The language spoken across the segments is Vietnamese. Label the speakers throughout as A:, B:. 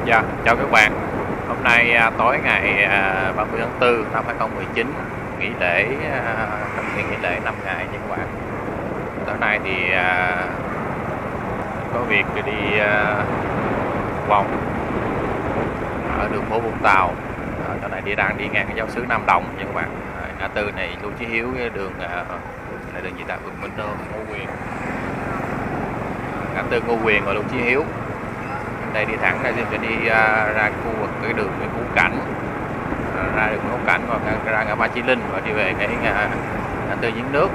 A: Dạ, chào các bạn. Hôm nay tối ngày 30 tháng 4 năm 2019, nghỉ lễ thực hiện nghỉ lễ 5 ngày nha các bạn. Tối nay thì có việc đi vòng ở đường phố Vũng Tàu. Tối nay đang đi ngang cái giáo xứ Nam Đồng nha các bạn. Ngã tư này Lưu Chí Hiếu, cái đường này đường gì ta, Vườn Minh Đô, Ngô Quyền. Ngã tư Ngô Quyền và Lưu Chí Hiếu. Đây đi thẳng đây sẽ đi ra khu vực cái đường Nguyễn Hữu Cảnh, ra đường Nguyễn Hữu Cảnh và ra ngã ba Chí Linh và đi về cái ngã tư Giếng Nước.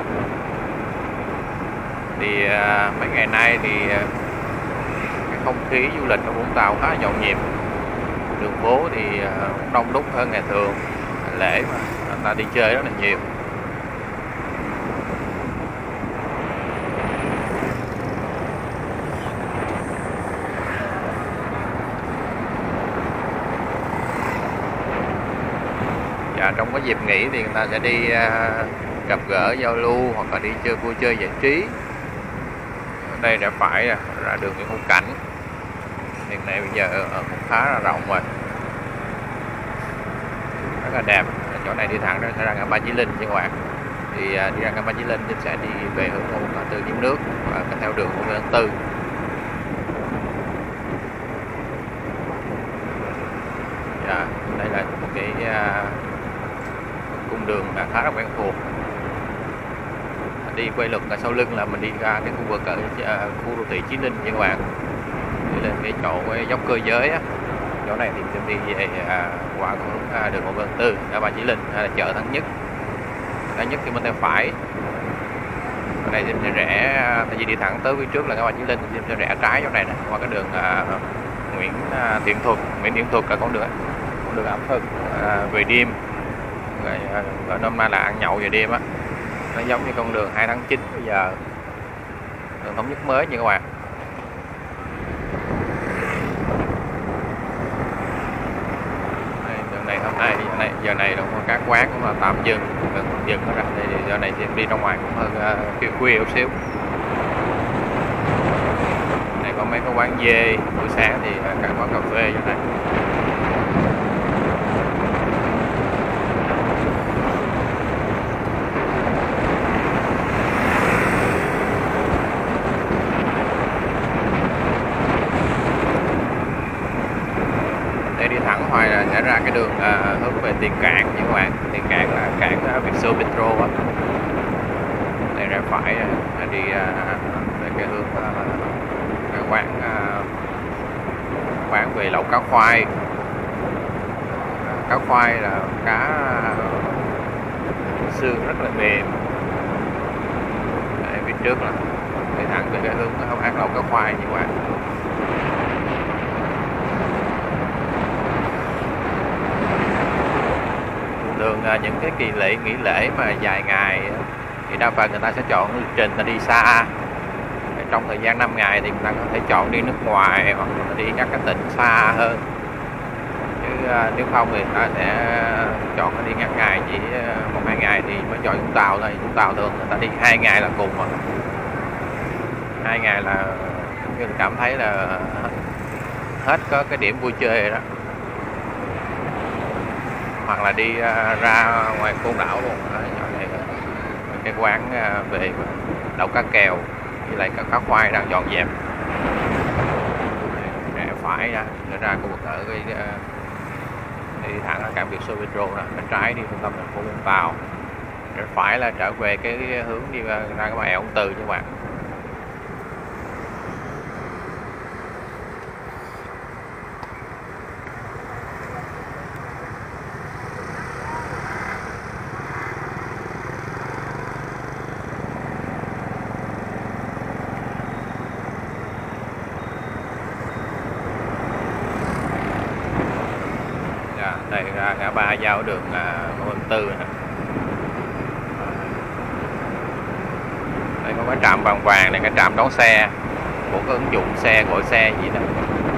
A: Thì mấy ngày nay thì cái không khí du lịch ở Vũng Tàu khá nhộn nhịp, đường phố thì đông đúc hơn ngày thường, lễ mà người ta đi chơi rất là nhiều. Và trong cái dịp nghỉ thì người ta sẽ đi gặp gỡ giao lưu hoặc là đi chơi vui chơi giải trí. Đây đã phải ra đường Nguyễn Hữu Cảnh. Đường này bây giờ cũng khá là rộng rồi, rất là đẹp. Chỗ này đi thẳng ra ngã ba Chí Linh nha các bạn. Thì đi ra ngã ba Chí Linh thì sẽ đi về hướng ngã tư Giếng Nước và theo đường của Nguyễn Tư. Và đây là một cái cung đường khá là quen thuộc. Đi quay lưng ở sau lưng là mình đi ra cái khu vực ở khu đô thị Chí Linh nha các bạn. Đi lên cái chỗ cái dốc Cơ Giới á. Chỗ này thì mình đi về qua hướng đường Ngô Quyền Tư, ngã ba Chí Linh hay là chợ Thắng Nhất. Thắng Nhất thì mình tay phải. Chỗ này thì mình sẽ rẽ, tại vì đi thẳng tới phía trước là ngã ba Chí Linh thì mình sẽ rẽ trái chỗ này nè, qua cái đường Nguyễn Thiện Thuật là con đường ẩm thực về đêm. Gọi nôm na là ăn nhậu về đêm á. Nó giống như con đường 2 tháng 9 bây giờ, đường Thống Nhất mới nha các bạn. Đường này hôm nay giờ này là các quán cũng là tạm dừng rồi. Đây giờ này thì đi ra ngoài cũng hơn khuya một xíu. Đây có mấy cái quán dê, buổi sáng thì các quán cà phê như này. Đi thẳng hoài là sẽ ra cái đường hướng về Tiền Cảng nha các bạn. Tiền Cảng là cảng Vietso Petro á. Đây ra phải đi về cái hướng cái quán về lẩu cá khoai. Cá khoai là cá xương rất là mềm. Đây, phía trước là đi thẳng về cái hướng ăn lẩu cá khoai nha các bạn. Thường những cái kỳ nghỉ lễ mà dài ngày thì đa phần người ta sẽ chọn lịch trình là đi xa. Trong thời gian 5 ngày thì người ta có thể chọn đi nước ngoài hoặc là đi các cái tỉnh xa hơn. Chứ nếu không thì người ta sẽ chọn đi ngắn ngày, chỉ 1-2 ngày thì mới chọn Vũng Tàu thôi. Vũng Tàu thường người ta đi 2 ngày là cùng rồi. 2 ngày là như cảm thấy là hết có cái điểm vui chơi rồi đó. Hoặc là đi ra ngoài Côn Đảo luôn. Này, cái quán về lẩu cá kèo với lại cá khoai đang dọn dẹp. Rẽ phải ra khu vực ở cái đi thẳng ở cảng Vietso Petro nè, bên trái đi trung tâm thành phố Vũng Tàu. Rẽ phải là trở về cái hướng đi ra cái bãi Ông Từ các bạn. Đây ra ngã ba giao đường Ngô Quyền Tư nè. Đây có cái trạm vàng vàng này, cái trạm đón xe của cái ứng dụng gọi xe gì đó.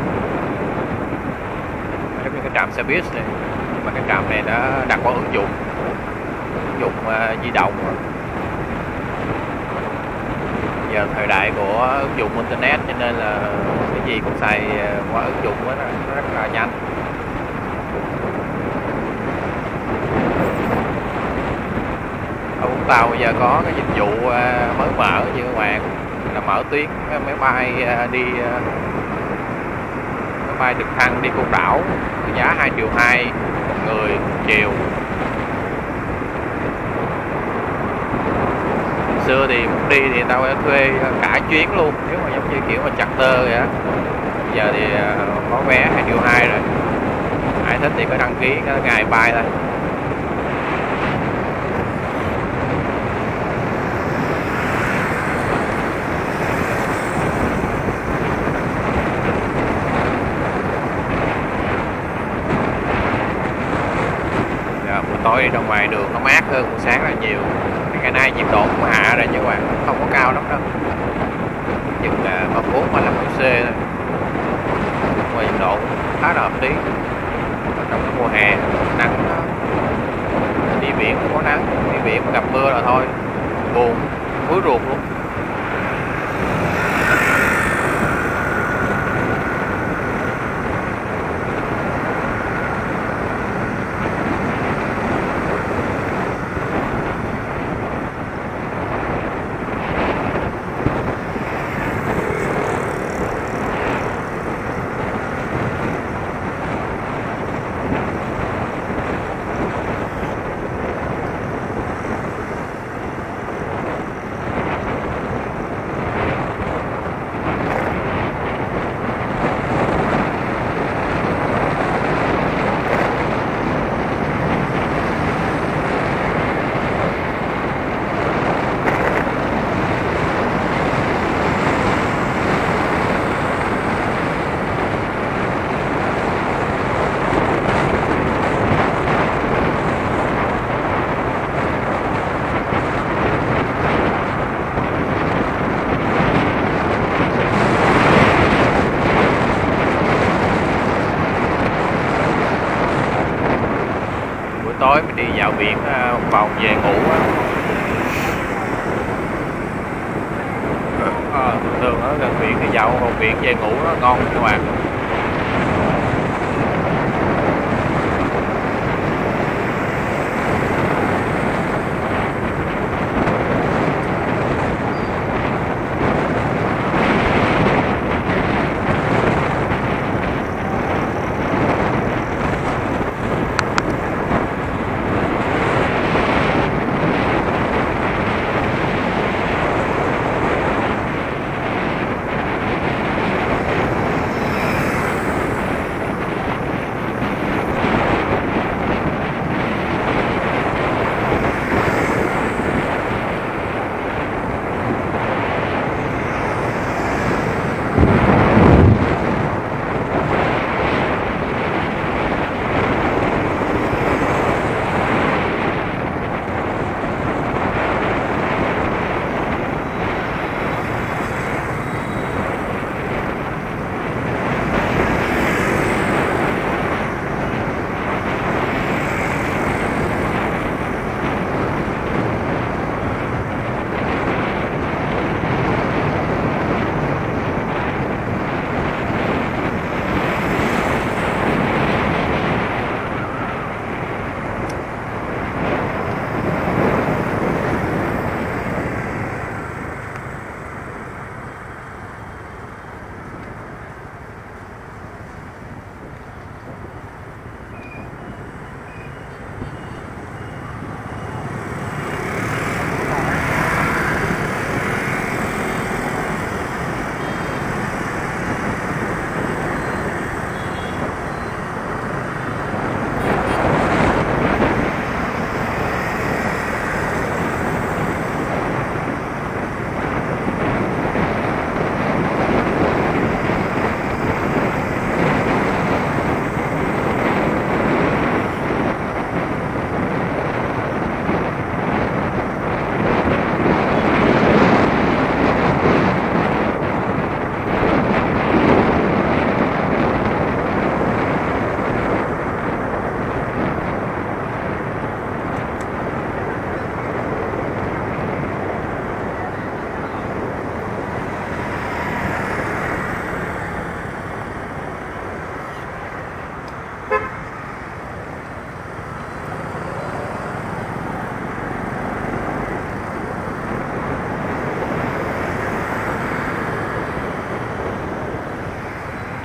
A: Giống như cái trạm xe buýt này, nhưng mà cái trạm này đã đặt qua ứng dụng di động rồi. Giờ thời đại của ứng dụng internet cho nên là cái gì cũng xài qua ứng dụng đó, nó rất là nhanh. Ở Vũng Tàu bây giờ có cái dịch vụ mới mở như các bạn, là mở tuyến máy bay đi máy bay trực thăng đi Côn Đảo, giá 2,2 triệu một người một chiều. Xưa thì muốn đi thì tao thuê cả chuyến luôn, nếu mà giống như kiểu mà charter vậy á. Bây giờ thì có vé 2,2 triệu rồi, ai thích thì có đăng ký cái ngày bay thôi. Buổi tối đi ra ngoài đường nó mát hơn buổi sáng là nhiều. Ngày nay nhiệt độ cũng hạ rồi chứ các bạn, không có cao lắm đâu, chừng là 34-35 độ C thôi. Ngoài nhiệt độ khá là hợp lý. Trong mùa hè nắng, đi biển cũng có nắng, đi biển mà gặp mưa là thôi buồn thúi ruột luôn. Tối mình đi dạo biển một vòng về ngủ á. Thường ở gần biển thì dạo một biển về ngủ nó ngon các bạn.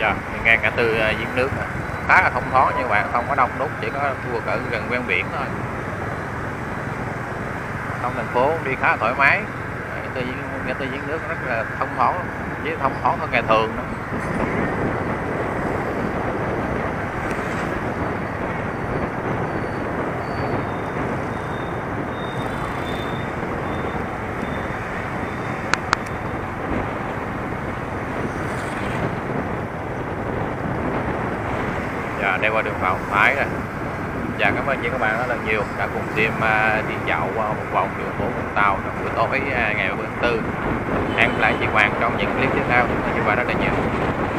A: Rồi, ngang ngã tư giếng nước khá là thông thoáng nha các bạn, không có đông đúc, chỉ có khu vực ở gần ven biển thôi. Trong thành phố đi khá là thoải mái. Ngã tư giếng nước rất là thông thoáng, chứ thông thoáng hơn ngày thường nữa. Đây qua đường Phạm Thái rồi. Dạ, cảm ơn chị các bạn rất là nhiều đã cùng team đi dạo qua một vòng đường phố Vũng Tàu trong buổi tối ngày 30 tháng 4. Hẹn gặp lại chị Hoàng trong những clip tiếp theo. Cảm ơn chị Hoàng rất là nhiều.